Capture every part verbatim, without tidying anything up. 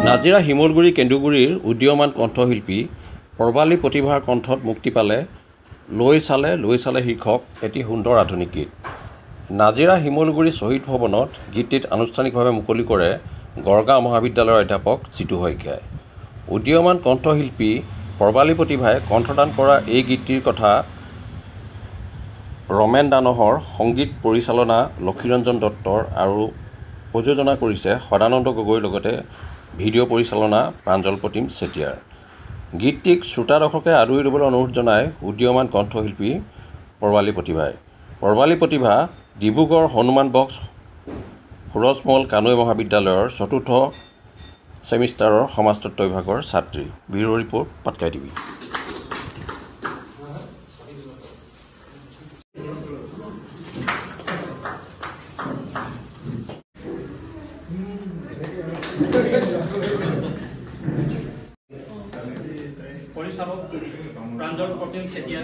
নাজিৰা শিমলগুৰি কেন্দুগুৰিৰ উদীয়মান কণ্ঠশিল্পী প্ৰবালী প্ৰতিভাৰ কণ্ঠত মুক্তি পালে লৈ চালে লৈ চালে শীৰ্ষক এটি সুন্দৰ আধুনিক গীত। নাজিৰা শিমলগুৰি শ্বহীদ ভৱনত গীতটিত আনুষ্ঠানিকভাৱে মুকলি কৰে গড়গাঁও মহাবিদ্যালয়ৰ অধ্যাপক জিতু শইকীয়াই। উদীয়মান কণ্ঠশিল্পী প্ৰবালী প্ৰতিভাই কণ্ঠদান কৰা এই গীতটিৰ কথা ৰমেন দানহৰ, সংগীত পৰিচালনা লক্ষীৰঞ্জন দত্তৰ আৰু প্ৰযোজনা কৰিছে সদানন্দ গগৈৰ লগতে ভিডিঅ' পৰিচালনা প্ৰাঞ্জল প্ৰতিম চেতিয়াৰ। গীতটিক শ্ৰোতা দৰ্শকে আদৰি ল'বলৈ অনুৰোধ জনায় উদীয়মান কণ্ঠশিল্পী প্ৰবালী প্ৰতিভাই। প্ৰবালী প্ৰতিভা ডিব্ৰুগড় হনুমান বক্স সুৰজমল কানৈ মহাবিদ্যালয়ৰ চতুৰ্থ ছেমিষ্টাৰৰ সমাজতত্ত্ব বিভাগৰ ছাত্ৰী। Bureau' report Patkai TV. পৰিচালক প্ৰাঞ্জল প্ৰতিম চেতিয়া,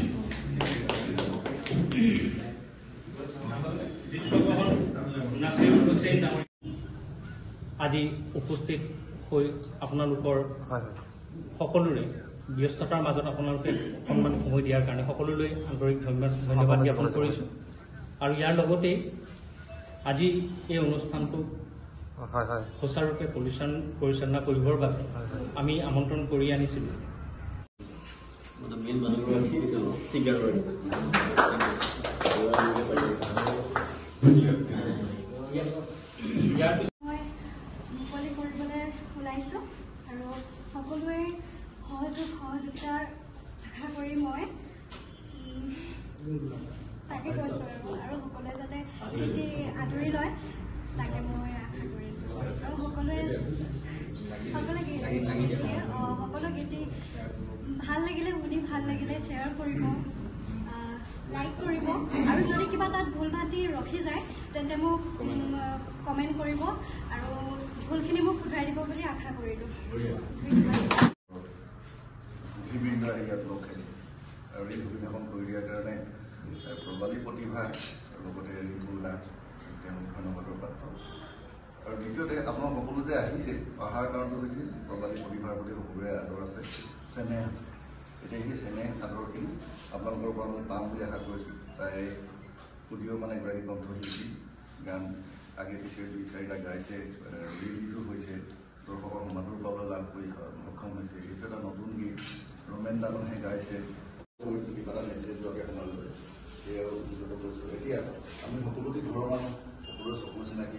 দৃশ্যগ্ৰহণ নাছিৰ হুছেইন ডাঙৰীয়া। আজি উপস্থিত হৈ আপোনালোকৰ সকলোৰে ব্যস্ততাৰ মাজত আপোনালোকে অকণমান সময় দিয়াৰ কাৰণে সকলোলৈ আন্তৰিক ধন্যবাদ জ্ঞাপন কৰিছোঁ। আৰু ইয়াৰ লগতেই আজি এই অনুষ্ঠানটো সুচাৰুৰূপে পৰিচালনা কৰিবৰ বাবে আমি আমন্ত্ৰণ কৰি আনিছিলোঁ। মুকলি কৰিবলৈ ওলাইছোঁ আৰু সকলোৱে সহযোগ সহযোগিতাৰ আশা কৰি মই তাকে কৈছোঁ আৰু আৰু সকলোৱে যাতে গীতটি আদৰি লয় তাকে মই আশা কৰিছোঁ। আৰু সকলোৱে সকলোৱে গীত সকলো গীতটি ভাল লাগিলে, শুনি ভাল লাগিলে শ্বেয়াৰ কৰিব, লাইক কৰিব আৰু যদি কিবা তাত ভুল ভ্ৰান্তি ৰখি যায় তেন্তে মোক কমেণ্ট কৰিব আৰু ভুলখিনি মোক শুধৰাই দিব বুলি আশা কৰিলোঁ। আৰু এই সুবিধাখন কৰি দিয়াৰ কাৰণে প্ৰবালী প্ৰতিভা লগতে ঋতুল দাস তেওঁলোক ধন্যবাদৰ পাত্ৰ। আৰু দ্বিতীয়তে আপোনালোক সকলো যে আহিছে, অহাৰ কাৰণটো হৈছে প্ৰবালী প্ৰতিভাৰ প্ৰতি সকলোৰে আদৰ আছে, চেনেহ আছে। এতিয়া সেই চেনেহ আদৰখিনি আপোনালোকৰ পৰা মই পাম বুলি আশা কৰিছোঁ। তাই উদীয়মান এগৰাকী কণ্ঠশিল্পী, গান আগে পিছে দুই চাৰিটা গাইছে, ৰিলিজো হৈছে, দৰ্শকৰ সমাদৰ পাবলৈ লাভ কৰি সক্ষম হৈছে। এইটো এটা নতুন গীত ৰমেন দানহে গাইছে, কিবা এটা মেছেজ যোৱাকৈ শুনালৈ সেয়াও বুজত কৰিছোঁ। এতিয়া আমি সকলোতে ঘৰৰ মানুহ, সকলোৰে চকু চিনাকি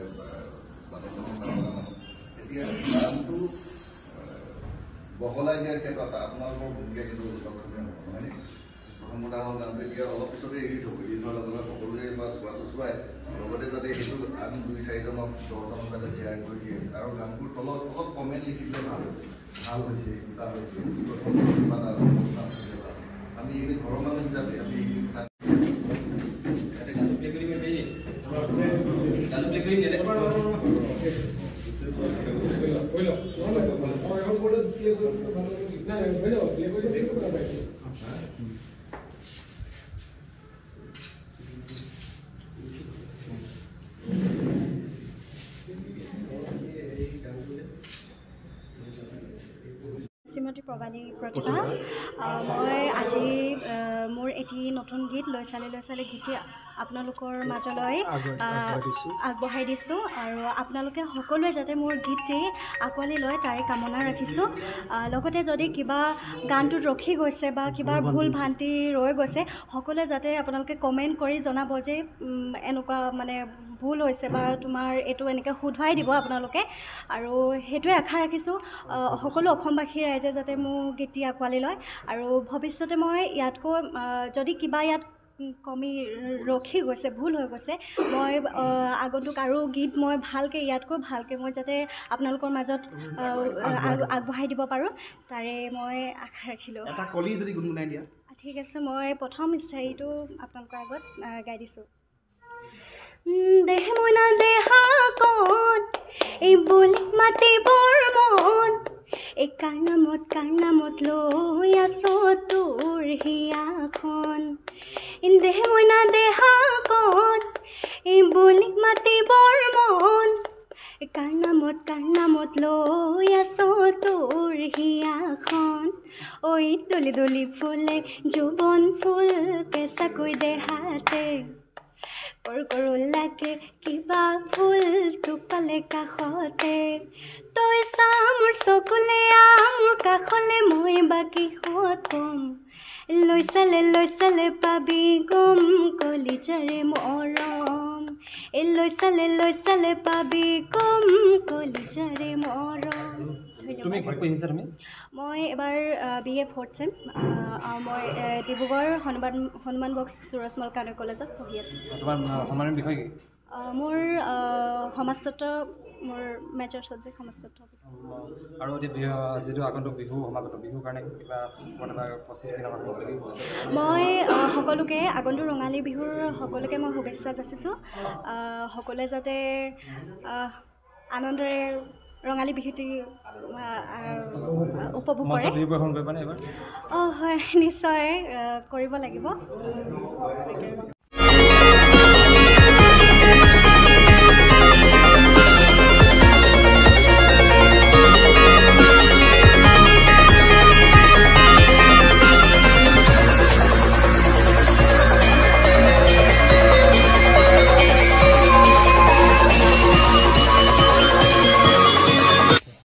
মানুহ। এতিয়া গানটো বহলাই দিয়াৰ ক্ষেত্ৰত আপোনালোকৰ ভূমিকা কিন্তু লক্ষণীয় হ'ব, নহয়নে? প্ৰথম কথা হ'ল গানটো এতিয়া অলপ পিছতে ৰিলিজ হ'ব। ৰিলিজ হোৱাৰ লগে লগে সকলোৱে বা চোৱাটো চোৱাই লগতে যাতে সেইটো আন দুই চাৰিজনক দহজনক যাতে শ্বেয়াৰ কৰি দিয়ে আৰু গানটোৰ তলত অলপ কমেণ্ট লিখি দিলে ভাল ভাল হৈছে, কিবা হৈছে, কিবা এটা আমি এই ঘৰৰ মানুহ হিচাপে আমি শ্ৰীমতী প্ৰবালী প্ৰতিভা, মই আজি মোৰ এটি নতুন গীত লৈ চালে লৈ চালে গীতটি আপোনালোকৰ মাজলৈ আগবঢ়াই দিছোঁ আৰু আপোনালোকে সকলোৱে যাতে মোৰ গীতটি আঁকোৱালি লয় তাৰে কামনা ৰাখিছোঁ। লগতে যদি কিবা গানটোত ৰখি গৈছে বা কিবা ভুল ভ্ৰান্তি ৰৈ গৈছে সকলোৱে যাতে আপোনালোকে কমেণ্ট কৰি জনাব যে এনেকুৱা মানে ভুল হৈছে বা তোমাৰ এইটো এনেকৈ শুধৰাই দিব আপোনালোকে। আৰু সেইটোৱে আশা ৰাখিছোঁ সকলো অসমবাসী ৰাইজে যাতে মোৰ গীতটি আঁকোৱালি লয় আৰু ভৱিষ্যতে মই ইয়াতকৈ যদি কিবা ইয়াত কমি ৰখি গৈছে, ভুল হৈ গৈছে, মই আগন্তুক আৰু গীত মই ভালকৈ ইয়াতকৈ ভালকৈ মই যাতে আপোনালোকৰ মাজত আগবঢ়াই দিব পাৰোঁ তাৰে মই আশা ৰাখিলোঁ। ঠিক আছে, মই প্ৰথম স্থায়ীটো আপোনালোকৰ আগত গাই দিছোঁ। দেহ মইনা দেহা কত এই বুলি মাতিবৰ মন, এই কাৰ নামত কাৰ নামত লৈ আছ তোৰ হিয়াখন, দেহ মইনা দেহা কত এই বুলি মাতিবৰ মন, কাৰ নামত নামত কাৰ নামত লৈ আছ তোৰ হিয়াখন ঐ দলি দলি ফুলে যৌৱন ফুল কেঁচাকৈ দেহাতে কৰ কৰো লাগে কিবা ফুল টোপালে কাষতে তই চা মোৰ চকুলে আ মোৰ কাষলে মই বাকী হত কম লৈ চালে লৈ চালে পাবি গম কলিজাৰে মৰম এ লৈ চালে লৈ চালে পাবি গম কলিজাৰে মৰম তুমি কি পঢ়িছা তুমি মই এবাৰ বি এ ফ'ৰ্থ চেম মই ডিব্ৰুগড় হনুমান হনুমান বক্স সুৰজমল কানৈ কলেজত পঢ়ি আছোঁ তোমাৰ সমানৰ বিষয় কি মোৰ সমাজতত্ব মোৰ মেজৰ ছাবজেক্ট সমাজতত্ব আৰু এতিয়া যিটো আগন্তুক বিহু সমাগত বিহুৰ কাৰণে কিবা প্ৰস্তুতি মই সকলোকে আগন্তুক ৰঙালী বিহুৰ সকলোকে মই শুভেচ্ছা যাচিছোঁ সকলোৱে যাতে আনন্দৰে ৰঙালী বিহুটি উপভোগ কৰে পৰিৱেশন কৰিব নে এবাৰ অঁ হয় নিশ্চয় কৰিব লাগিব